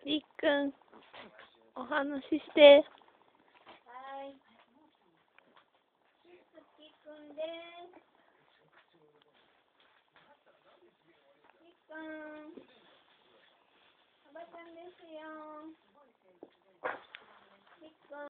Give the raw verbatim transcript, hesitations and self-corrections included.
りっくん、お話しして。 はい。つきくんです。りっくん。おばちゃんですよ。りっくん。